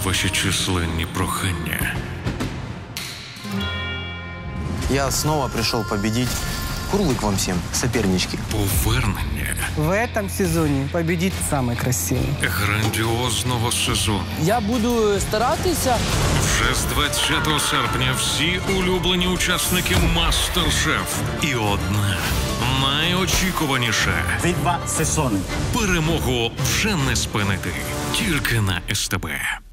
ваші численні прохання. Я снова пришел победить. Курлык вам всем, сопернички. Повернення В этом сезоне победит самый красивый. грандіозного сезону. Я буду старатися. Вже з 20 серпня всі улюблені учасники Мастер-Шеф. І одна найочікуваніша Ці 2 сезони. перемогу вже не спинити. Тільки на СТБ.